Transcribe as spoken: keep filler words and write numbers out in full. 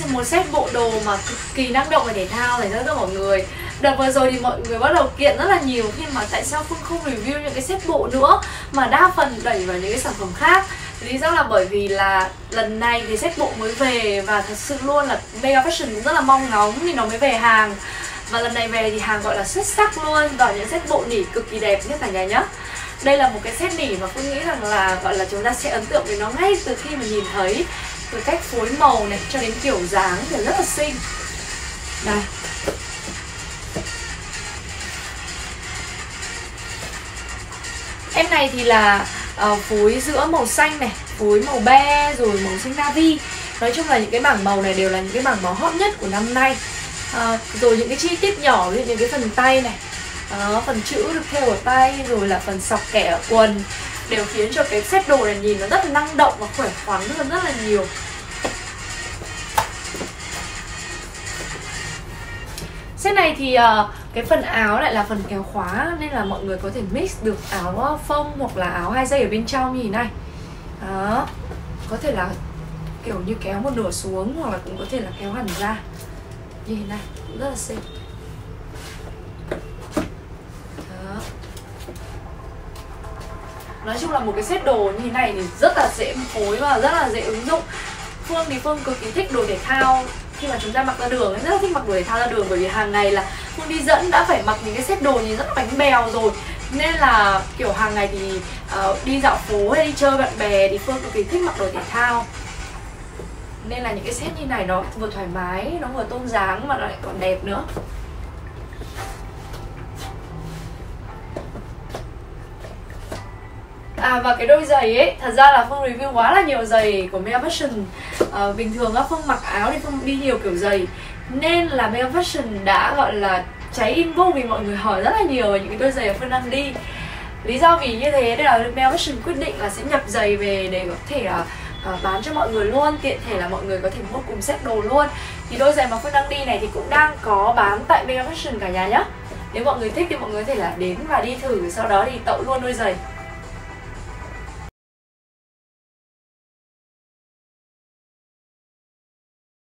một set bộ đồ mà cực kỳ năng động và thể thao dành cho tất cả mọi người. Đợt vừa rồi thì mọi người bắt đầu kiện rất là nhiều khi mà tại sao Phương không review những cái set bộ nữa mà đa phần đẩy vào những cái sản phẩm khác. Lý do là bởi vì là lần này thì set bộ mới về và thật sự luôn là Mega Fashion cũng rất là mong ngóng thì nó mới về hàng. Và lần này về thì hàng gọi là xuất sắc luôn, và những set bộ nỉ cực kỳ đẹp nhất cả nhà nhá. Đây là một cái set nỉ mà Phương nghĩ rằng là gọi là chúng ta sẽ ấn tượng với nó ngay từ khi mà nhìn thấy, từ cách phối màu này cho đến kiểu dáng thì rất là xinh. Đây. Em này thì là uh, phối giữa màu xanh này, phối màu be rồi màu xanh navy. Nói chung là những cái bảng màu này đều là những cái bảng màu hot nhất của năm nay. uh, Rồi những cái chi tiết nhỏ như những cái phần tay này, uh, phần chữ được thêu ở tay, rồi là phần sọc kẻ ở quần, đều khiến cho cái set đồ này nhìn nó rất là năng động và khỏe khoắn hơn rất là nhiều. Set này thì uh, cái phần áo lại là phần kéo khóa nên là mọi người có thể mix được áo phông hoặc là áo hai dây ở bên trong như thế này. Đó, có thể là kiểu như kéo một nửa xuống hoặc là cũng có thể là kéo hẳn ra như thế này, cũng rất là xinh. Đó. Nói chung là một cái set đồ như thế này thì rất là dễ phối và rất là dễ ứng dụng. Phương thì Phương cực kỳ thích đồ thể thao khi mà chúng ta mặc ra đường, rất là thích mặc đồ thể thao ra đường, bởi vì hàng ngày là Phương đi dẫn đã phải mặc những cái set đồ nhìn rất là bánh bèo rồi, nên là kiểu hàng ngày thì uh, đi dạo phố hay đi chơi bạn bè thì Phương cực kỳ thích mặc đồ thể thao, nên là những cái set như này nó vừa thoải mái, nó vừa tôn dáng mà nó lại còn đẹp nữa. À, và cái đôi giày ấy, thật ra là Phương review quá là nhiều giày của Mega Fashion. à, Bình thường á, Phương mặc áo thì Phương đi nhiều kiểu giày, nên là Mega Fashion đã gọi là cháy inbox vì mọi người hỏi rất là nhiều về những cái đôi giày mà Phương đang đi. Lý do vì như thế nên là Mega Fashion quyết định là sẽ nhập giày về để có thể uh, bán cho mọi người luôn, tiện thể là mọi người có thể mua cùng set đồ luôn. Thì đôi giày mà Phương đang đi này thì cũng đang có bán tại Mega Fashion cả nhà nhé. Nếu mọi người thích thì mọi người có thể là đến và đi thử, sau đó thì tậu luôn đôi giày.